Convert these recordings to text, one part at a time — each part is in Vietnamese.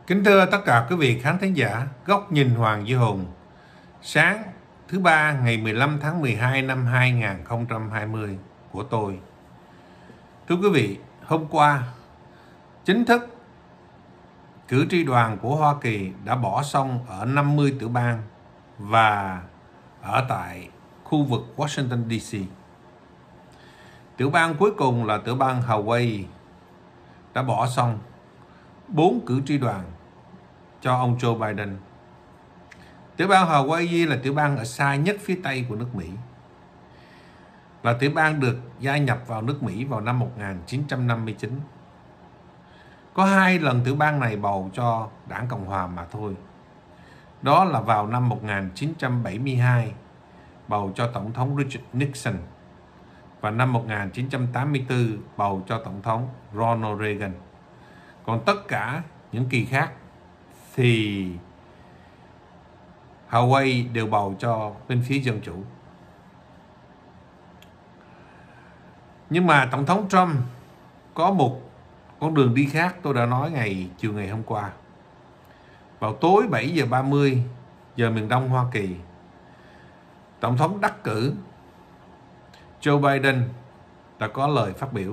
Kính thưa tất cả quý vị khán thính giả Góc Nhìn Hoàng Duy Hùng. Sáng thứ Ba ngày 15 tháng 12 năm 2020 của tôi. Thưa quý vị, hôm qua chính thức cử tri đoàn của Hoa Kỳ đã bỏ xong ở 50 tiểu bang và ở tại khu vực Washington DC. Tiểu bang cuối cùng là tiểu bang Hawaii đã bỏ xong 4 cử tri đoàn cho ông Joe Biden. Tiểu bang Hawaii là tiểu bang ở xa nhất phía Tây của nước Mỹ, là tiểu bang được gia nhập vào nước Mỹ vào năm 1959. Có 2 lần tiểu bang này bầu cho đảng Cộng Hòa mà thôi. Đó là vào năm 1972 bầu cho Tổng thống Richard Nixon và năm 1984 bầu cho Tổng thống Ronald Reagan. Còn tất cả những kỳ khác thì Hawaii đều bầu cho bên phía Dân Chủ. Nhưng mà Tổng thống Trump có một con đường đi khác, tôi đã nói chiều ngày hôm qua. Vào tối 7 giờ 30 giờ miền Đông Hoa Kỳ, Tổng thống đắc cử Joe Biden đã có lời phát biểu.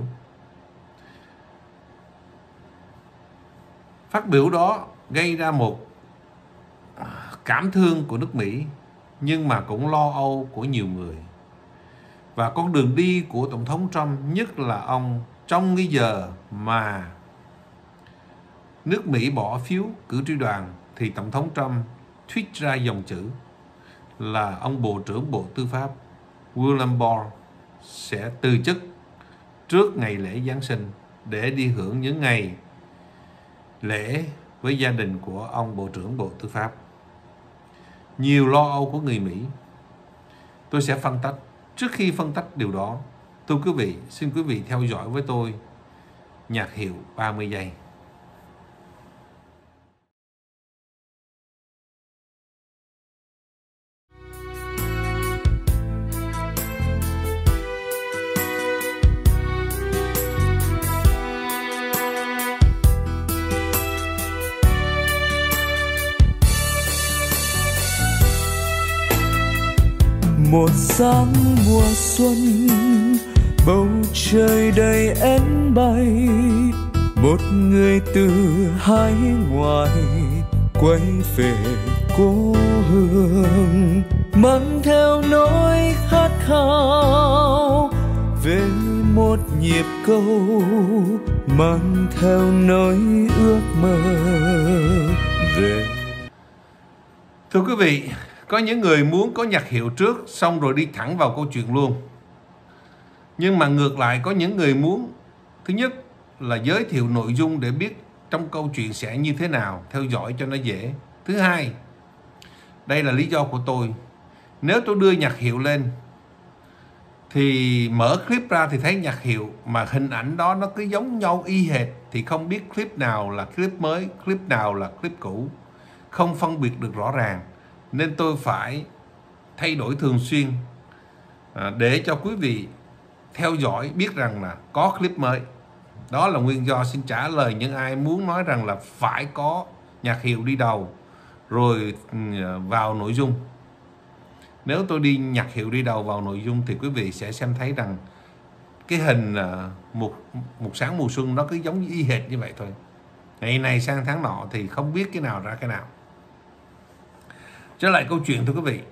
Phát biểu đó gây ra một cảm thương của nước Mỹ, nhưng mà cũng lo âu của nhiều người. Và con đường đi của Tổng thống Trump, nhất là ông trong cái giờ mà nước Mỹ bỏ phiếu cử tri đoàn, thì Tổng thống Trump tweet ra dòng chữ là ông Bộ trưởng Bộ Tư pháp William Barr sẽ từ chức trước ngày lễ Giáng sinh để đi hưởng những ngày lễ với gia đình của ông Bộ trưởng Bộ Tư pháp. Nhiều lo âu của người Mỹ. Tôi sẽ phân tích. Trước khi phân tích điều đó, thưa quý vị, xin quý vị theo dõi với tôi nhạc hiệu 30 giây. Một sáng mùa xuân, bầu trời đầy én bay, một người từ hải ngoại quay về cố hương, mang theo nỗi khát khao về một nhịp câu, mang theo nỗi ước mơ về. Thưa quý vị, có những người muốn có nhạc hiệu trước xong rồi đi thẳng vào câu chuyện luôn. Nhưng mà ngược lại có những người muốn, thứ nhất là giới thiệu nội dung để biết trong câu chuyện sẽ như thế nào, theo dõi cho nó dễ. Thứ hai, đây là lý do của tôi, nếu tôi đưa nhạc hiệu lên thì mở clip ra thì thấy nhạc hiệu mà hình ảnh đó nó cứ giống nhau y hệt, thì không biết clip nào là clip mới, clip nào là clip cũ, không phân biệt được rõ ràng. Nên tôi phải thay đổi thường xuyên để cho quý vị theo dõi biết rằng là có clip mới. Đó là nguyên do xin trả lời những ai muốn nói rằng là phải có nhạc hiệu đi đầu rồi vào nội dung. Nếu tôi đi nhạc hiệu đi đầu vào nội dung thì quý vị sẽ xem thấy rằng cái hình một sáng mùa xuân nó cứ giống như y hệt như vậy thôi. Ngày này sang tháng nọ thì không biết cái nào ra cái nào. Trở lại câu chuyện thưa quý vị,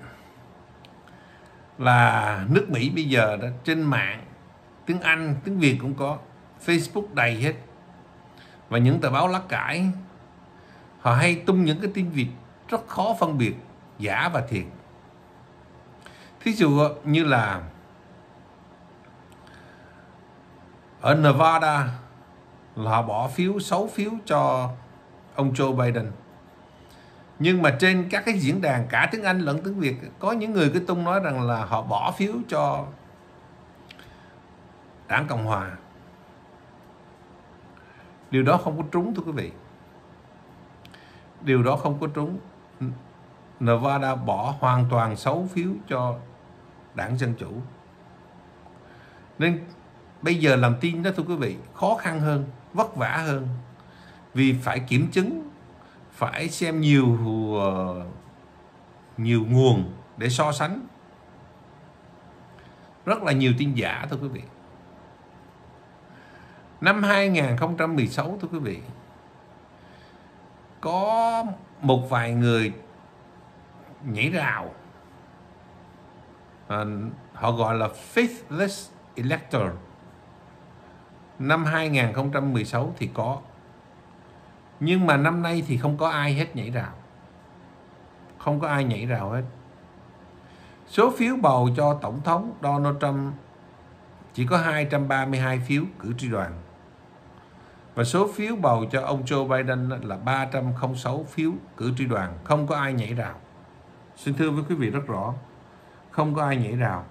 là nước Mỹ bây giờ đó, trên mạng tiếng Anh, tiếng Việt cũng có, Facebook đầy hết. Và những tờ báo lá cải họ hay tung những cái tin vịt rất khó phân biệt giả và thiệt. Thí dụ như là ở Nevada là họ bỏ phiếu 6 phiếu cho ông Joe Biden. Nhưng mà trên các cái diễn đàn cả tiếng Anh lẫn tiếng Việt, có những người cứ tung nói rằng là họ bỏ phiếu cho đảng Cộng Hòa. Điều đó không có trúng thưa quý vị. Điều đó không có trúng. Nevada bỏ hoàn toàn 6 phiếu cho đảng Dân Chủ. Nên bây giờ làm tin đó thưa quý vị khó khăn hơn, vất vả hơn, vì phải kiểm chứng phải xem nhiều nguồn để so sánh. Rất là nhiều tin giả thưa quý vị. Năm 2016 thưa quý vị, có một vài người nhảy rào, họ gọi là faithless elector. Năm 2016 thì có, nhưng mà năm nay thì không có ai hết nhảy rào. Không có ai nhảy rào hết. Số phiếu bầu cho Tổng thống Donald Trump chỉ có 232 phiếu cử tri đoàn. Và số phiếu bầu cho ông Joe Biden là 306 phiếu cử tri đoàn. Không có ai nhảy rào. Xin thưa với quý vị rất rõ, không có ai nhảy rào.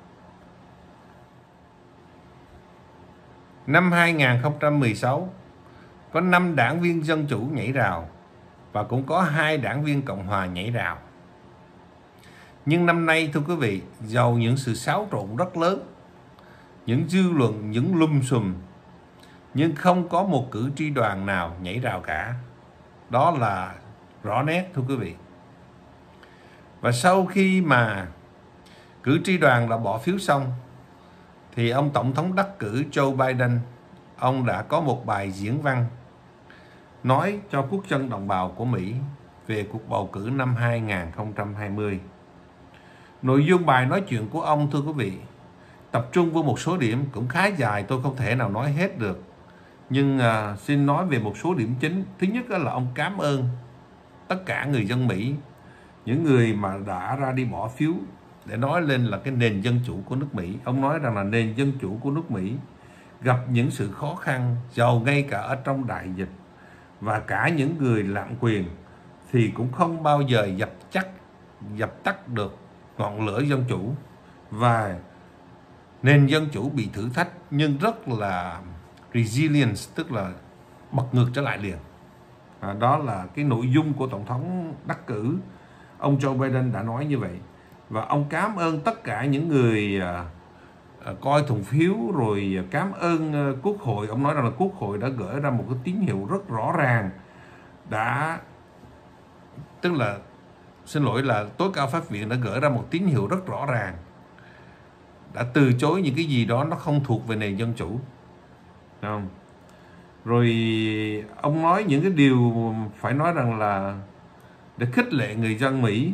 Năm 2016 có 5 đảng viên Dân Chủ nhảy rào và cũng có 2 đảng viên Cộng Hòa nhảy rào. Nhưng năm nay thưa quý vị, dầu những sự xáo trộn rất lớn, những dư luận, những lùm xùm, nhưng không có một cử tri đoàn nào nhảy rào cả. Đó là rõ nét thưa quý vị. Và sau khi mà cử tri đoàn đã bỏ phiếu xong, thì ông Tổng thống đắc cử Joe Biden, ông đã có một bài diễn văn nói cho quốc dân đồng bào của Mỹ về cuộc bầu cử năm 2020. Nội dung bài nói chuyện của ông thưa quý vị tập trung vào một số điểm cũng khá dài, tôi không thể nào nói hết được. Nhưng xin nói về một số điểm chính. Thứ nhất là ông cảm ơn tất cả người dân Mỹ, những người mà đã ra đi bỏ phiếu để nói lên là cái nền dân chủ của nước Mỹ. Ông nói rằng là nền dân chủ của nước Mỹ gặp những sự khó khăn, dầu ngay cả ở trong đại dịch, và cả những người lạm quyền thì cũng không bao giờ dập tắt được ngọn lửa dân chủ. Và nền dân chủ bị thử thách nhưng rất là resilience, tức là bật ngược trở lại liền. Đó là cái nội dung của Tổng thống đắc cử. Ông Joe Biden đã nói như vậy. Và ông cảm ơn tất cả những người coi thùng phiếu, rồi cảm ơn Quốc hội. Ông nói rằng là Quốc hội đã gửi ra một cái tín hiệu rất rõ ràng, tức là xin lỗi là tối cao pháp viện đã gửi ra một tín hiệu rất rõ ràng, đã từ chối những cái gì đó nó không thuộc về nền dân chủ. Không? Rồi ông nói những cái điều phải nói rằng là để khích lệ người dân Mỹ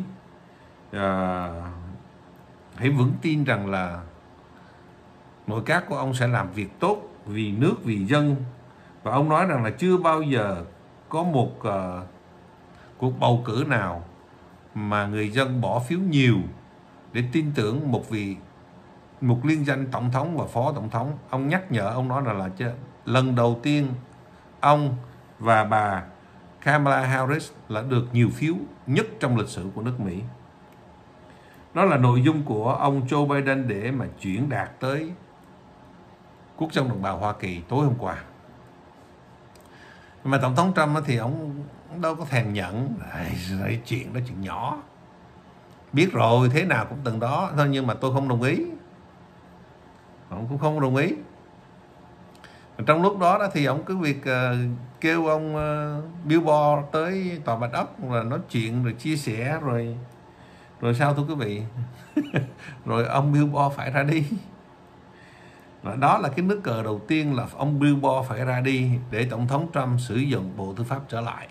hãy vững tin rằng là nội các của ông sẽ làm việc tốt vì nước, vì dân. Và ông nói rằng là chưa bao giờ có một cuộc bầu cử nào mà người dân bỏ phiếu nhiều để tin tưởng một liên danh tổng thống và phó tổng thống. Ông nhắc nhở, ông nói là lần đầu tiên ông và bà Kamala Harris là được nhiều phiếu nhất trong lịch sử của nước Mỹ. Đó là nội dung của ông Joe Biden để mà chuyển đạt tới quốc dân đồng bào Hoa Kỳ tối hôm qua. Mà Tổng thống Trump thì ông đâu có thèm nhận. Chuyện đó chuyện nhỏ, biết rồi, thế nào cũng từng đó thôi. Nhưng mà tôi không đồng ý. Ông cũng không đồng ý. Trong lúc đó thì ông cứ việc kêu ông Bill Barr tới Tòa Bạch Ốc là nói chuyện rồi chia sẻ rồi sao thưa quý vị? Rồi ông Bill Barr phải ra đi. Và đó là cái nước cờ đầu tiên là ông Bill Barr phải ra đi để Tổng thống Trump sử dụng Bộ Tư pháp trở lại.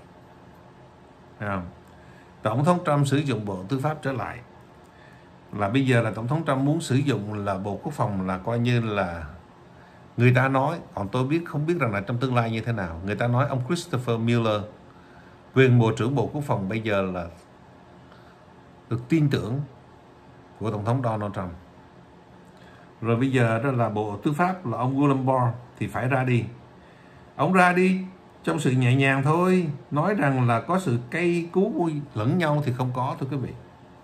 Tổng thống Trump sử dụng Bộ Tư pháp trở lại là bây giờ là Tổng thống Trump muốn sử dụng là Bộ Quốc phòng, là coi như là người ta nói, còn tôi không biết rằng là trong tương lai như thế nào. Người ta nói ông Christopher Miller, quyền Bộ trưởng Bộ Quốc phòng bây giờ là được tin tưởng của Tổng thống Donald Trump. Rồi bây giờ đó là Bộ Tư pháp là ông William Barr thì phải ra đi. Ông ra đi trong sự nhẹ nhàng thôi. Nói rằng là có sự cay cú lẫn nhau thì không có thưa quý vị.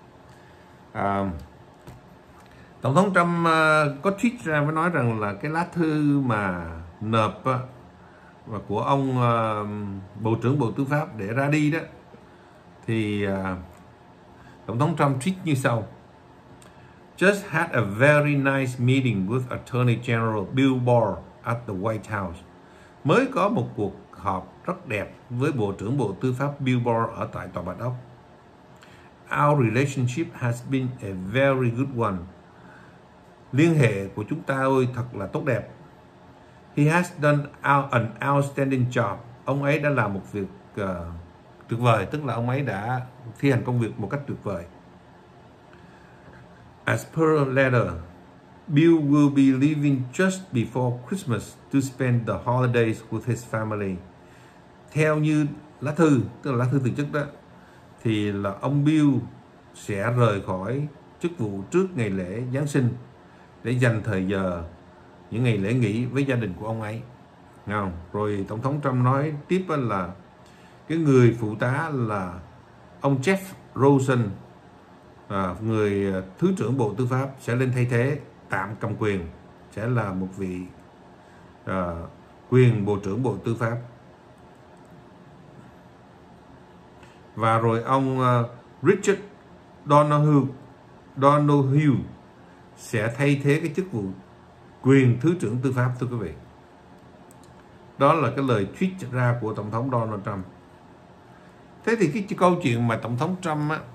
Tổng thống Trump có tweet ra với nói rằng là cái lá thư mà nộp và của ông Bộ trưởng Bộ Tư pháp để ra đi đó, thì Tổng thống Trump tweet như sau: Just had a very nice meeting with Attorney General Bill Barr at the White House. Mới có một cuộc họp rất đẹp với Bộ trưởng Bộ Tư pháp Bill Barr ở tại Tòa Bạch Ốc. Our relationship has been a very good one. Liên hệ của chúng ta ơi thật là tốt đẹp. He has done an outstanding job. Ông ấy đã làm một việc tuyệt vời, tức là ông ấy đã thi hành công việc một cách tuyệt vời. As per letter, Bill will be leaving just before Christmas to spend the holidays with his family. Theo như lá thư, tức là lá thư từ chức đó, thì là ông Bill sẽ rời khỏi chức vụ trước ngày lễ Giáng sinh để dành thời giờ những ngày lễ nghỉ với gia đình của ông ấy. Không? Rồi Tổng thống Trump nói tiếp là cái người phụ tá là ông Jeff Rosen, người Thứ trưởng Bộ Tư pháp sẽ lên thay thế, tạm cầm quyền, sẽ là một vị quyền Bộ trưởng Bộ Tư pháp. Và rồi ông Richard Donoghue sẽ thay thế cái chức vụ quyền Thứ trưởng Tư pháp, thưa quý vị. Đó là cái lời tweet ra của Tổng thống Donald Trump. Thế thì cái câu chuyện mà Tổng thống Trump á,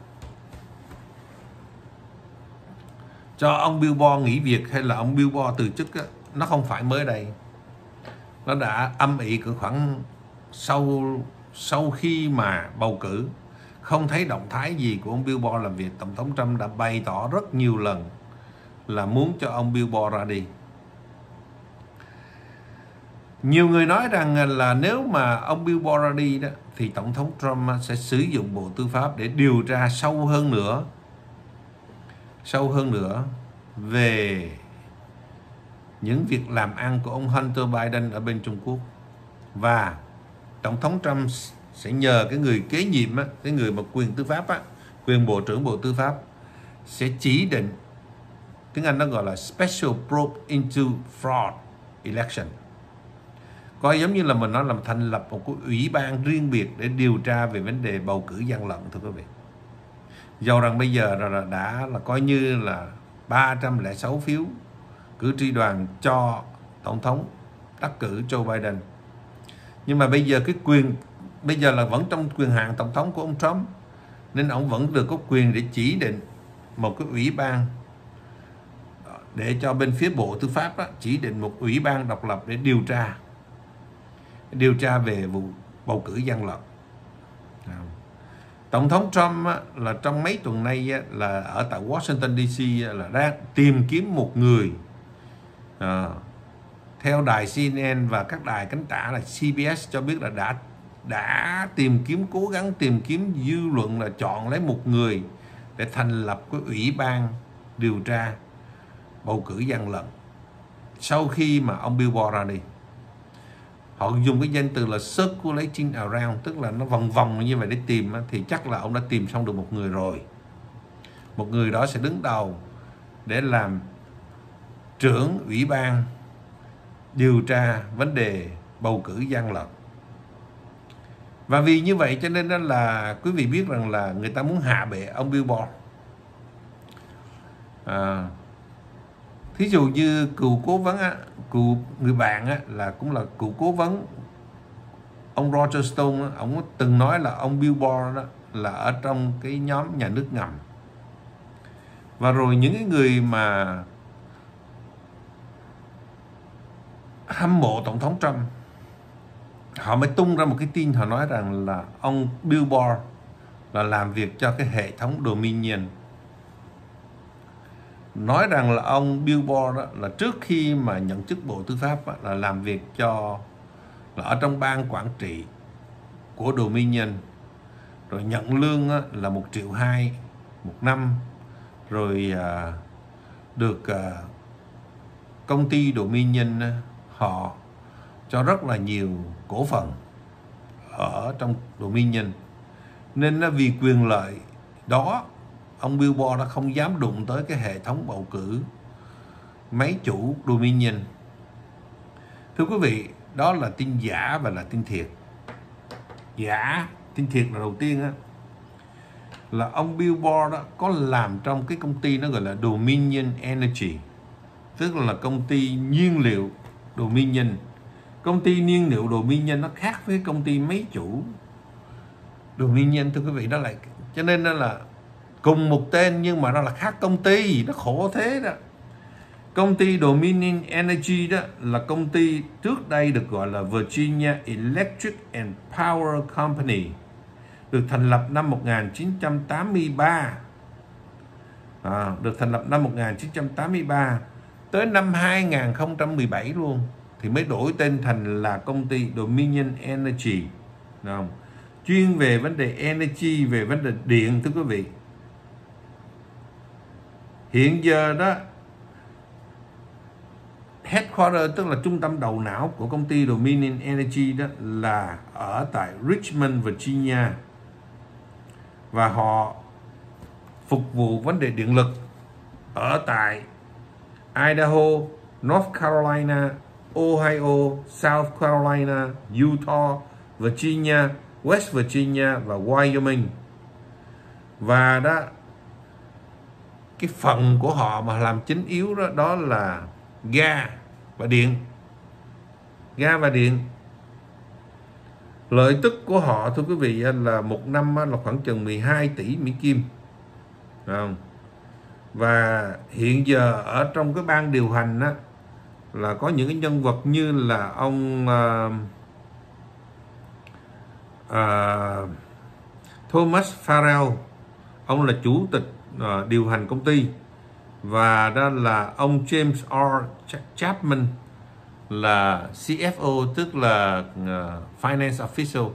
cho ông Bill Barr nghỉ việc hay là ông Bill Barr từ chức á, nó không phải mới đây. Nó đã âm ỉ cỡ khoảng sau khi mà bầu cử, không thấy động thái gì của ông Bill Barr làm việc. Tổng thống Trump đã bày tỏ rất nhiều lần là muốn cho ông Bill Barr ra đi. Nhiều người nói rằng là nếu mà ông Bill Barr ra đi đó, thì Tổng thống Trump sẽ sử dụng Bộ Tư pháp để điều tra sâu hơn nữa về những việc làm ăn của ông Hunter Biden ở bên Trung Quốc. Và Tổng thống Trump sẽ nhờ cái người kế nhiệm á, cái người mà quyền tư pháp á, quyền Bộ trưởng Bộ Tư pháp sẽ chỉ định, tiếng Anh nó gọi là Special Probe into Fraud Election. Coi giống như là mình nói làm thành lập một cái ủy ban riêng biệt để điều tra về vấn đề bầu cử gian lận, thưa quý vị. Dầu rằng bây giờ đã là coi như là 306 phiếu cử tri đoàn cho Tổng thống đắc cử Joe Biden. Nhưng mà bây giờ cái quyền bây giờ là vẫn trong quyền hạn Tổng thống của ông Trump, nên ông vẫn được có quyền để chỉ định một cái ủy ban để cho bên phía Bộ Tư pháp đó, chỉ định một ủy ban độc lập để điều tra về vụ bầu cử gian lận. Tổng thống Trump là trong mấy tuần nay là ở tại Washington DC là đang tìm kiếm một người, theo đài CNN và các đài cánh tả là CBS cho biết là đã cố gắng tìm kiếm dư luận là chọn lấy một người để thành lập cái ủy ban điều tra bầu cử gian lận sau khi mà ông Bill Barr ra đi. Họ dùng cái danh từ là circulating around, tức là nó vòng vòng như vậy để tìm, thì chắc là ông đã tìm xong được một người rồi. Một người đó sẽ đứng đầu để làm trưởng ủy ban điều tra vấn đề bầu cử gian lận. Và vì như vậy cho nên là quý vị biết rằng là người ta muốn hạ bệ ông Bill Barr. Thí dụ như cựu cố vấn người bạn là cũng là cựu cố vấn ông Roger Stone, ông từng nói là ông Bill Barr đó là ở trong cái nhóm nhà nước ngầm. Và rồi những cái người mà hâm mộ Tổng thống Trump, họ mới tung ra một cái tin, họ nói rằng là ông Bill Barr là làm việc cho cái hệ thống Dominion. Nói rằng là ông Bill Barr đó, là trước khi mà nhận chức Bộ Tư pháp đó, là làm việc cho là ở trong ban quản trị của Dominion, rồi nhận lương đó, là 1,2 triệu một năm, rồi được công ty Dominion họ cho rất là nhiều cổ phần ở trong Dominion. Nên vì quyền lợi đó, ông Bill Barr đã không dám đụng tới cái hệ thống bầu cử máy chủ Dominion. Thưa quý vị, đó là tin giả và là tin thiệt. Giả, tin thiệt là đầu tiên á, là ông Bill Barr đó có làm trong cái công ty nó gọi là Dominion Energy, tức là công ty nhiên liệu Dominion. Công ty nhiên liệu Dominion nó khác với công ty máy chủ Dominion, thưa quý vị. Đó là cho nên nó là cùng một tên nhưng mà nó là khác công ty, nó khổ thế đó. Công ty Dominion Energy đó là công ty trước đây được gọi là Virginia Electric and Power Company, được thành lập năm 1983. Được thành lập năm 1983 tới năm 2017 luôn thì mới đổi tên thành là công ty Dominion Energy, không? Chuyên về vấn đề energy, về vấn đề điện, thưa quý vị. Hiện giờ đó headquarter, tức là trung tâm đầu não của công ty Dominion Energy đó là ở tại Richmond, Virginia, và họ phục vụ vấn đề điện lực ở tại Idaho, North Carolina, Ohio, South Carolina, Utah, Virginia, West Virginia và Wyoming. Và đó, cái phần của họ mà làm chính yếu đó, đó là ga và điện. Ga và điện. Lợi tức của họ, thưa quý vị, là một năm là khoảng chừng 12 tỷ Mỹ Kim. Không? Và hiện giờ ở trong cái ban điều hành á, là có những cái nhân vật như là ông Thomas Farrell, ông là chủ tịch điều hành công ty, và đó là ông James R. Chapman là CFO, tức là Finance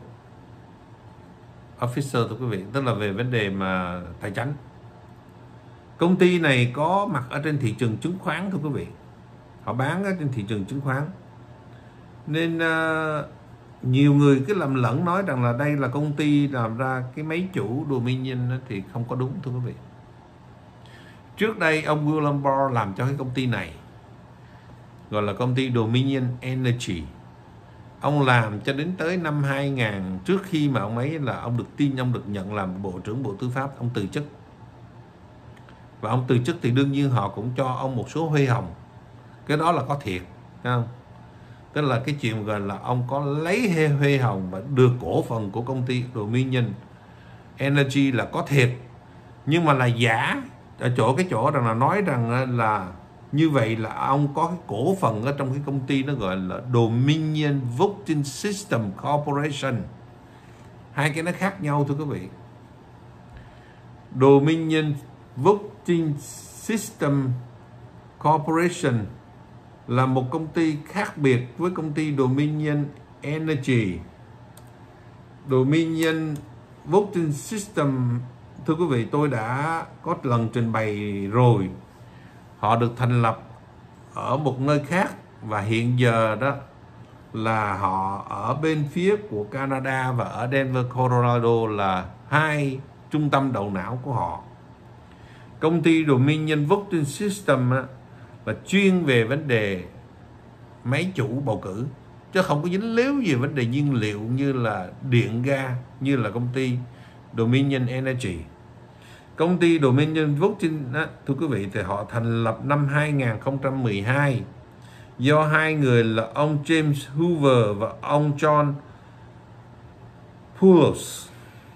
Officer, thưa quý vị, tức là về vấn đề mà tài chính. Công ty này có mặt ở trên thị trường chứng khoán, thưa quý vị. Họ bán ở trên thị trường chứng khoán. Nên nhiều người cứ lầm lẫn nói rằng là đây là công ty làm ra cái máy chủ Dominion thì không có đúng, thưa quý vị. Trước đây ông William Barr làm cho cái công ty này, gọi là công ty Dominion Energy. Ông làm cho đến tới năm 2000, trước khi mà ông ấy là ông được tin, ông được nhận làm Bộ trưởng Bộ Tư pháp, ông từ chức. Và ông từ chức thì đương nhiên họ cũng cho ông một số huê hồng. Cái đó là có thiệt, thấy không? Tức là cái chuyện gọi là ông có lấy huê hồng và được cổ phần của công ty Dominion Energy là có thiệt. Nhưng mà là giả. Ở cái chỗ rằng là nói rằng là như vậy là ông có cái cổ phần ở trong cái công ty nó gọi là Dominion Voting System Corporation. Hai cái nó khác nhau, thưa quý vị. Dominion Voting System Corporation là một công ty khác biệt với công ty Dominion Energy. Dominion Voting System, thưa quý vị, tôi đã có lần trình bày rồi. Họ được thành lập ở một nơi khác và hiện giờ đó là họ ở bên phía của Canada và ở Denver, Colorado là hai trung tâm đầu não của họ. Công ty Dominion Voting System là chuyên về vấn đề máy chủ bầu cử, chứ không có dính líu gì vấn đề nhiên liệu như là điện ga như là công ty Dominion Energy. Công ty Dominion Voting, thưa quý vị, thì họ thành lập năm 2012 do hai người là ông James Hoover và ông John Poulos.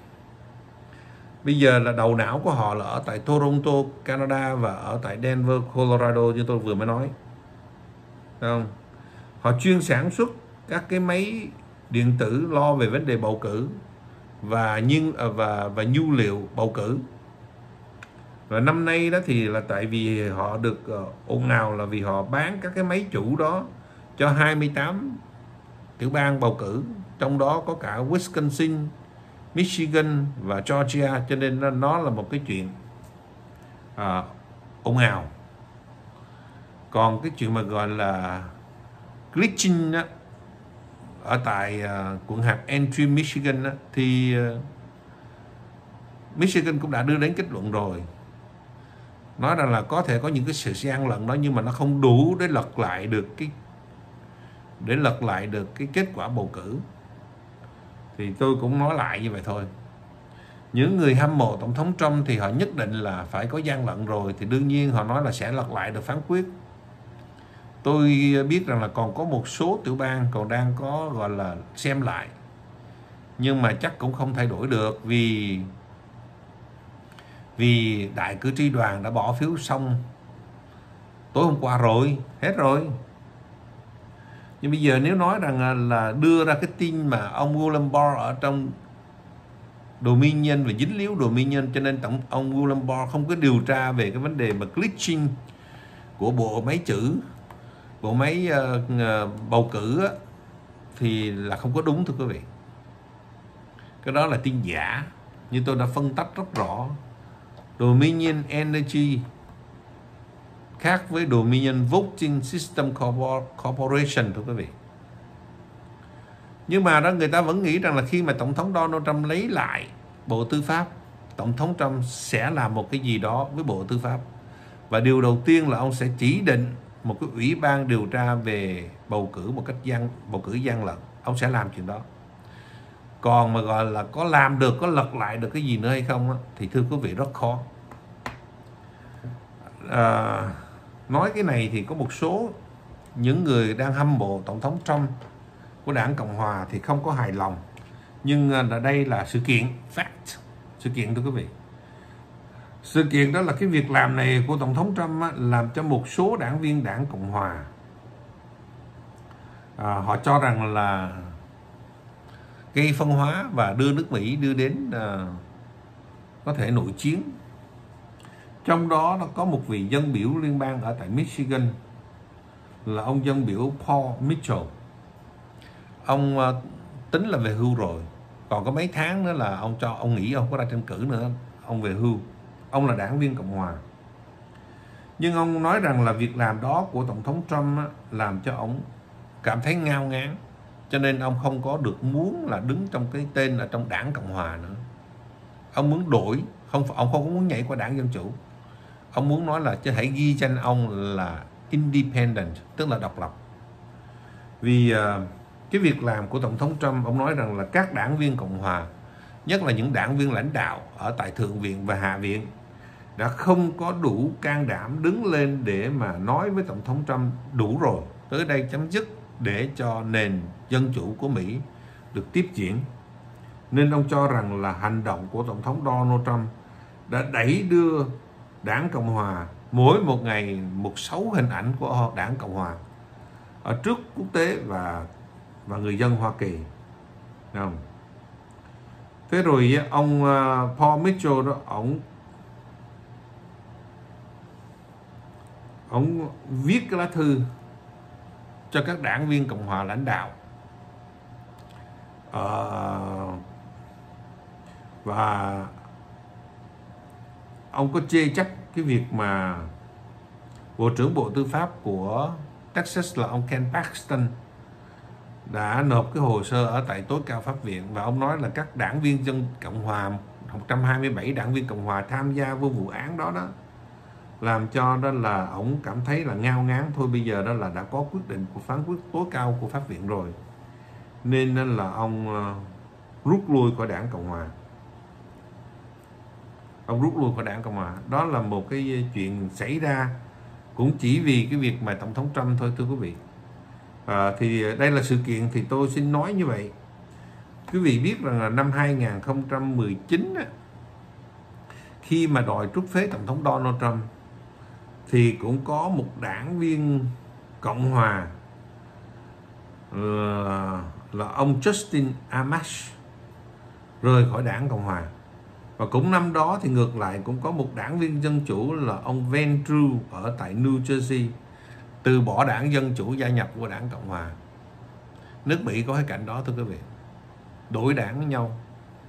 Bây giờ là đầu não của họ là ở tại Toronto, Canada và ở tại Denver, Colorado như tôi vừa mới nói. Thấy không? Họ chuyên sản xuất các cái máy điện tử lo về vấn đề bầu cử và nhu liệu bầu cử. Và năm nay đó thì là tại vì họ được ồn ào là vì họ bán các cái máy chủ đó cho 28 tiểu bang bầu cử, trong đó có cả Wisconsin, Michigan và Georgia, cho nên nó là một cái chuyện ồn ào. Còn cái chuyện mà gọi là glitching á, ở tại quận hạt Entry, Michigan á, thì Michigan cũng đã đưa đến kết luận rồi, nói rằng là có thể có những cái sự gian lận đó, nhưng mà nó không đủ để lật lại được cái kết quả bầu cử. Thì tôi cũng nói lại như vậy thôi. Những người hâm mộ Tổng thống Trump thì họ nhất định là phải có gian lận rồi, thì đương nhiên họ nói là sẽ lật lại được phán quyết. tôi biết rằng là còn có một số tiểu bang còn đang có gọi là xem lại, nhưng mà chắc cũng không thay đổi được, vì đại cử tri đoàn đã bỏ phiếu xong tối hôm qua rồi, hết rồi. Nhưng bây giờ nếu nói rằng là đưa ra cái tin mà ông William Barr ở trong Dominion và dính líu Dominion, cho nên ông William Barr không có điều tra về cái vấn đề mà glitching của bộ máy bộ máy bầu cử á, thì là không có đúng, thưa quý vị. Cái đó là tin giả. Như tôi đã phân tách rất rõ, Dominion Energy khác với Dominion Voting System Corporation, thưa quý vị. Nhưng mà đó, người ta vẫn nghĩ rằng là khi mà Tổng thống Donald Trump lấy lại Bộ Tư pháp, Tổng thống Trump sẽ làm một cái gì đó với Bộ Tư pháp. Và điều đầu tiên là ông sẽ chỉ định một cái ủy ban điều tra về bầu cử một cách bầu cử gian lận. Ông sẽ làm chuyện đó. Còn mà gọi là có làm được, có lật lại được cái gì nữa hay không á, thì thưa quý vị rất khó. Nói cái này thì có một số những người đang hâm mộ Tổng thống Trump của đảng Cộng Hòa thì không có hài lòng. Nhưng đây là sự kiện, fact, sự kiện thưa quý vị. Sự kiện đó là cái việc làm này của Tổng thống Trump á, làm cho một số đảng viên đảng Cộng Hòa họ cho rằng là gây phân hóa và đưa nước Mỹ đưa đến có thể nội chiến. Trong đó nó có một vị dân biểu liên bang ở tại Michigan là ông dân biểu Paul Mitchell. Ông tính là về hưu rồi, còn có mấy tháng nữa là ông nghỉ, ông có ra tranh cử nữa, ông về hưu. Ông là đảng viên Cộng Hòa. Nhưng ông nói rằng là việc làm đó của Tổng thống Trump á, làm cho ông cảm thấy ngao ngán, cho nên ông không có được muốn là đứng trong cái tên ở trong đảng Cộng Hòa nữa. Ông muốn đổi, ông không có muốn nhảy qua đảng Dân Chủ. Ông muốn nói là chứ hãy ghi danh ông là independent, tức là độc lập. Vì cái việc làm của Tổng thống Trump, ông nói rằng là các đảng viên Cộng Hòa, nhất là những đảng viên lãnh đạo ở tại Thượng viện và Hạ viện, đã không có đủ can đảm đứng lên để mà nói với Tổng thống Trump đủ rồi, tới đây chấm dứt, để cho nền dân chủ của Mỹ được tiếp diễn. Nên ông cho rằng là hành động của Tổng thống Donald Trump đã đẩy đưa đảng Cộng Hòa mỗi một ngày một xấu hình ảnh của đảng Cộng Hòa ở trước quốc tế và người dân Hoa Kỳ. Đúng không? Thế rồi ông Paul Mitchell đó, ông viết cái lá thư cho các đảng viên Cộng Hòa lãnh đạo và ông có chê trách cái việc mà Bộ trưởng Bộ Tư pháp của Texas là ông Ken Paxton đã nộp cái hồ sơ ở tại tối cao pháp viện, và ông nói là các đảng viên dân Cộng Hòa, 127 đảng viên Cộng Hòa tham gia vô vụ án đó đó, làm cho đó là ông cảm thấy là ngao ngán. Thôi bây giờ đó là đã có quyết định của phán quyết tối cao của pháp viện rồi, nên là ông rút lui khỏi đảng Cộng Hòa. Ông rút lui khỏi đảng Cộng Hòa. Đó là một cái chuyện xảy ra cũng chỉ vì cái việc mà Tổng thống Trump thôi, thưa quý vị. Thì đây là sự kiện, thì tôi xin nói như vậy. Quý vị biết rằng là năm 2019 á, khi mà đòi trút phế Tổng thống Donald Trump, thì cũng có một đảng viên Cộng Hòa là ông Justin Amash rời khỏi đảng Cộng Hòa. Và cũng năm đó thì ngược lại cũng có một đảng viên Dân Chủ là ông Van Drew ở tại New Jersey từ bỏ đảng Dân Chủ gia nhập của đảng Cộng Hòa. Nước Mỹ có cái cảnh đó, thưa quý vị, đổi đảng với nhau.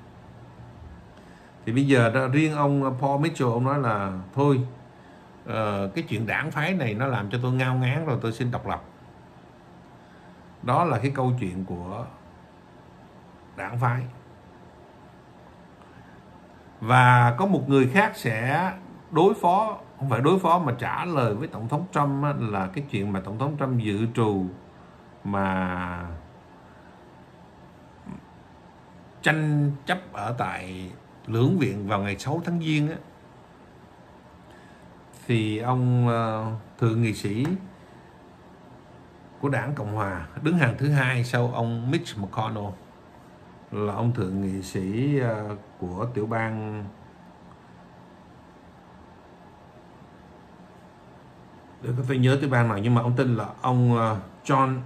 Thì bây giờ đó, riêng ông Paul Mitchell ông nói là thôi, cái chuyện đảng phái này nó làm cho tôi ngao ngán rồi, tôi xin độc lập. Đó là cái câu chuyện của đảng phái. Và có một người khác sẽ đối phó, không phải đối phó mà trả lời với Tổng thống Trump á, là cái chuyện mà Tổng thống Trump dự trù mà tranh chấp ở tại Lưỡng Viện vào ngày 6 tháng Giêng á. Thì ông thượng nghị sĩ của đảng Cộng hòa, đứng hàng thứ hai sau ông Mitch McConnell, là ông thượng nghị sĩ của tiểu bang, để có thể nhớ tiểu bang nào, nhưng mà ông tên là ông John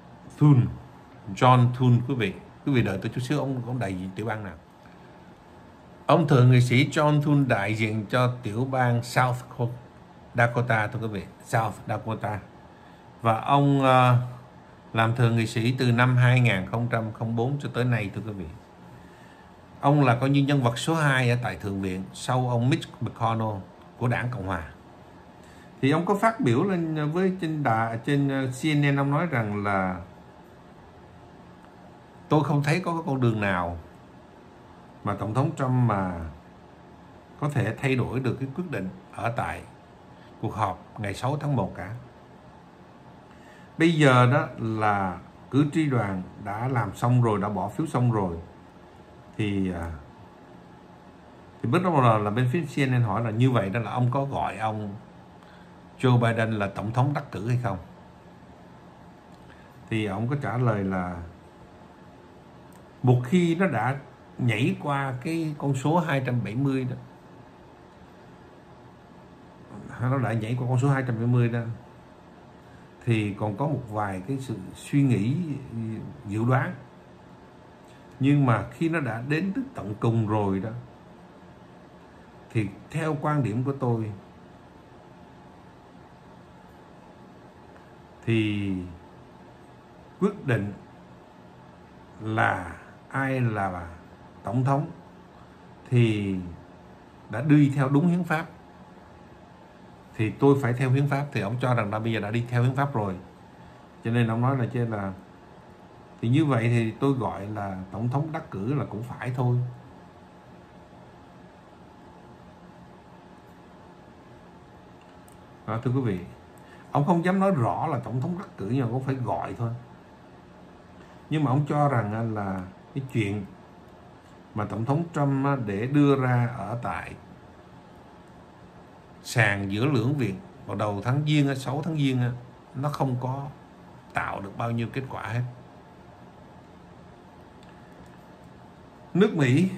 Thune. Quý vị đợi tôi chút xíu, ông đại diện tiểu bang nào. Ông thượng nghị sĩ John Thune đại diện cho tiểu bang South Dakota, thưa quý vị, South Dakota. Và ông làm thượng nghị sĩ từ năm 2004 cho tới nay, thưa quý vị. Ông là coi như nhân vật số 2 ở tại Thượng viện sau ông Mitch McConnell của đảng Cộng hòa. Thì ông có phát biểu lên với trên CNN, ông nói rằng là tôi không thấy có con đường nào mà Tổng thống Trump mà có thể thay đổi được cái quyết định ở tại cuộc họp ngày 6 tháng 1 cả. Bây giờ đó là cử tri đoàn đã làm xong rồi, đã bỏ phiếu xong rồi. Thì bước đầu là bên phía CNN hỏi là như vậy đó là ông có gọi ông Joe Biden là tổng thống đắc cử hay không? Thì ông có trả lời là một khi nó đã nhảy qua cái con số 270 đó, nó đã nhảy qua con số 270 đó, thì còn có một vài cái sự suy nghĩ dự đoán. Nhưng mà khi nó đã đến tới tận cùng rồi đó, thì theo quan điểm của tôi thì quyết định là ai là tổng thống thì đã đi theo đúng hiến pháp, thì tôi phải theo hiến pháp. Thì ông cho rằng là bây giờ đã đi theo hiến pháp rồi, cho nên ông nói là trên là thì như vậy thì tôi gọi là tổng thống đắc cử là cũng phải thôi. Thưa quý vị, ông không dám nói rõ là tổng thống đắc cử, nhưng mà cũng phải gọi thôi. Nhưng mà ông cho rằng là cái chuyện mà tổng thống Trump để đưa ra ở tại sàn giữa lưỡng viện vào đầu tháng Giêng, 6 tháng Giêng, nó không có tạo được bao nhiêu kết quả hết. Nước Mỹ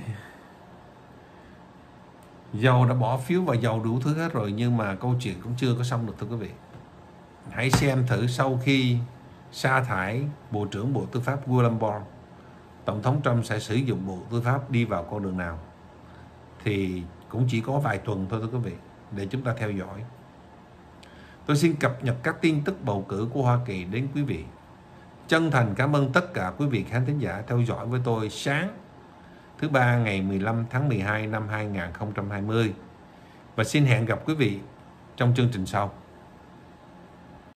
dầu đã bỏ phiếu và dầu đủ thứ hết rồi, nhưng mà câu chuyện cũng chưa có xong được, thưa quý vị. Hãy xem thử sau khi sa thải Bộ trưởng Bộ Tư pháp William Barr, Tổng thống Trump sẽ sử dụng Bộ Tư pháp đi vào con đường nào. Thì cũng chỉ có vài tuần thôi, thưa quý vị, để chúng ta theo dõi. Tôi xin cập nhật các tin tức bầu cử của Hoa Kỳ đến quý vị. Chân thành cảm ơn tất cả quý vị khán thính giả theo dõi với tôi sáng thứ Ba ngày 15 tháng 12 năm 2020. Và xin hẹn gặp quý vị trong chương trình sau.